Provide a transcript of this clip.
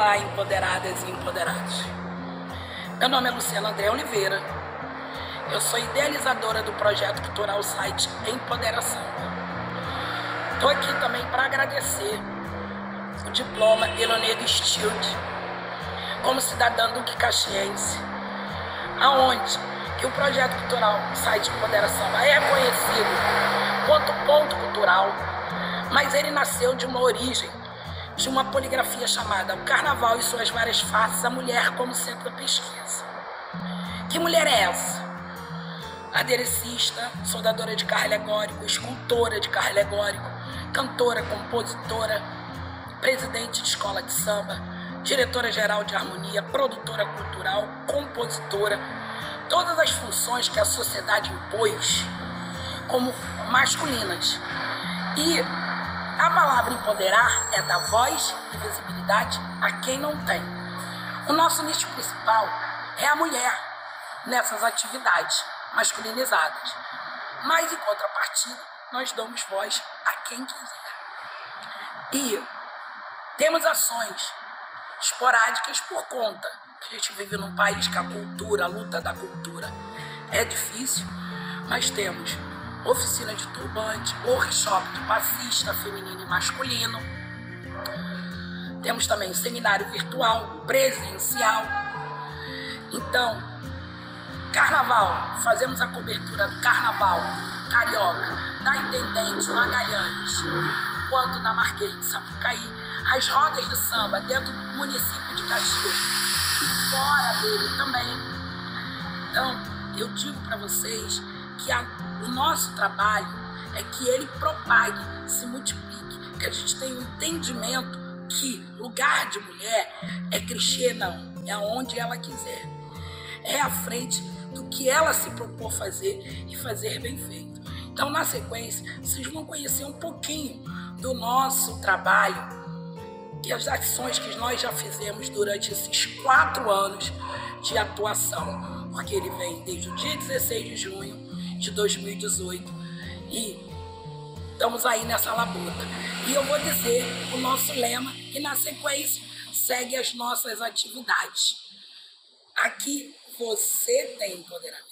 Olá, empoderadas e empoderados. Meu nome é Luciana André Oliveira. Eu sou idealizadora do projeto cultural site Empoderação. Estou aqui também para agradecer o diploma Elonego Stild como cidadã duque caxiense, aonde que o projeto cultural site Empoderação é reconhecido quanto ponto cultural, mas ele nasceu de uma origem de uma poligrafia chamada O Carnaval e Suas Várias Faces, a Mulher como Centro da Pesquisa. Que mulher é essa? Aderecista, soldadora de carro alegórico, escultora de carro alegórico, cantora, compositora, presidente de escola de samba, diretora-geral de harmonia, produtora cultural, compositora, todas as funções que a sociedade impôs como masculinas. E a palavra empoderar é dar voz e visibilidade a quem não tem. O nosso nicho principal é a mulher nessas atividades masculinizadas. Mas, em contrapartida, nós damos voz a quem quiser. E temos ações esporádicas por conta que a gente vive num país que a cultura, a luta da cultura é difícil, mas temos oficina de turbante, workshop de passista feminino e masculino. Temos também seminário virtual, presencial. Então, carnaval, fazemos a cobertura do carnaval carioca, da Intendente Magalhães, quanto na Marquês de Sapucaí, as rodas de samba dentro do município de Caxias e fora dele também. Então, eu digo para vocês que o nosso trabalho é que ele propague, se multiplique, que a gente tenha um entendimento que lugar de mulher é clichê, não, é onde ela quiser, é à frente do que ela se propôs fazer e fazer bem feito. Então, na sequência, vocês vão conhecer um pouquinho do nosso trabalho e as ações que nós já fizemos durante esses 4 anos de atuação, porque ele vem desde o dia 16 de junho de 2018 e estamos aí nessa labuta. E eu vou dizer o nosso lema e na sequência segue as nossas atividades. Aqui você tem empoderamento.